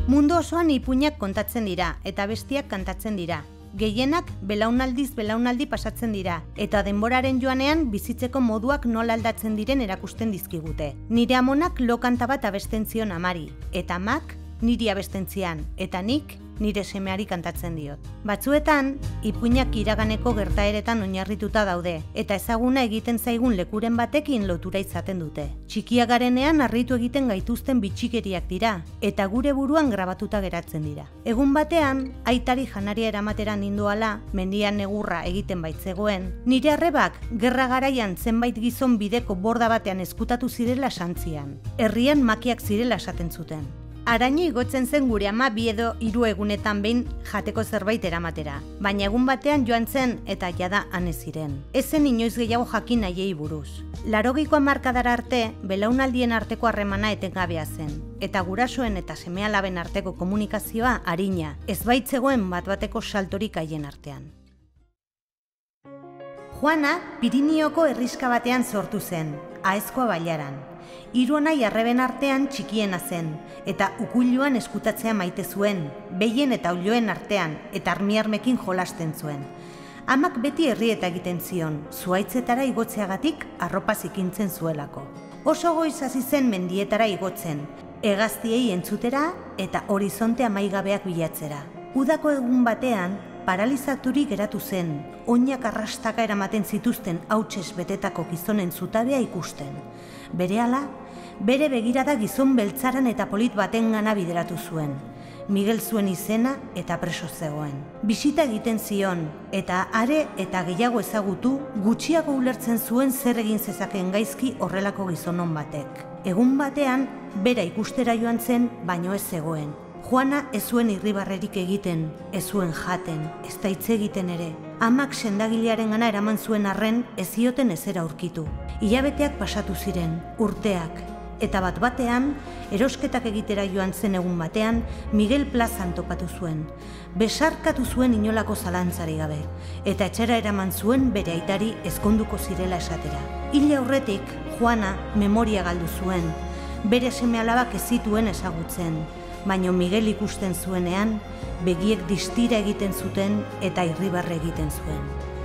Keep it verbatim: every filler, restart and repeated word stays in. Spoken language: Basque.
Mundu osoan ipuinak kontatzen dira eta bestiak kantatzen dira. Gehienak belaunaldiz belaunaldi pasatzen dira eta denboraren joanean bizitzeko moduak nola aldatzen diren erakusten dizkigute. Nire amonak lo kanta bat abesten zion amari eta amak niri abesten zian eta nik nire semeari kantatzen diot. Batzuetan, ipuinak iraganeko gertaeretan oinarrituta daude eta ezaguna egiten zaigun lekuren batekin lotura izaten dute. Txikia garenean harritu egiten gaituzten bitxikeriak dira eta gure buruan grabatuta geratzen dira. Egun batean, aitari janaria eramatera nindoala, mendian negurra egiten baitzegoen, nire arrebak gerra garaian zenbait gizon bideko borda batean ezkutatu zirela santzian. Herrian makiak zirela esaten zuten. Araño igotzen zen gure ama bi edo hiru egunetan behin jateko zerbait eramatera, baina egun batean joan zen eta jada han ez ziren. Ez zen inoiz gehiago jakin nahiei buruz. Laurogeiko hamarkadara arte, belaunaldien arteko harremana etengabea zen, eta gurasoen eta seme-alaben arteko komunikazioa arina, ez baitzegoen bat-bateko saltorik haien artean. Juana Pirinioko herriska batean sortu zen, Aezkoa bailaran. Hiru anai arreben artean txikiena zen, eta ukuiluan eskutatzea maite zuen, behien eta oiloen artean, eta armiarmekin jolasten zuen. Amak beti herrieta egiten zion, zuhaitzetara igotzeagatik arropa zikintzen zuelako. Oso goiz hasi zen mendietara igotzen, hegaztiei entzutera eta horizonte amaigabeak bilatzera. Udako egun batean, paralizaturik geratu zen, oinak arrastaka eramaten zituzten hautsez betetako gizonen zutabea ikusten. Berehala, bere begirada gizon beltzaran eta polit baten gana bideratu zuen. Miguel zuen izena eta preso zegoen. Bisita egiten zion, eta are eta gehiago ezagutu, gutxiago ulertzen zuen zer egin zezakeen gaizki horrelako gizonon batek. Egun batean, bera ikustera joan zen, baino ez zegoen. Juana ez zuen irribarrerik egiten, ez zuen jaten, ez da hitz egiten ere. Amak sendagilearen gana eraman zuen arren ez zioten ezera aurkitu. Hilabeteak pasatu ziren, urteak, eta bat batean, erosketak egitera joan zen egun batean, Miguel plazan topatu zuen. Besarkatu zuen inolako zalantzari gabe, eta etxera eraman zuen bere aitari ezkonduko zirela esatera. Hil aurretik, Juana memoria galdu zuen, bere seme-alabak ez zituen ezagutzen, baina Miguel ikusten zuenean, begiek distira egiten zuten eta irribarre egiten zuen.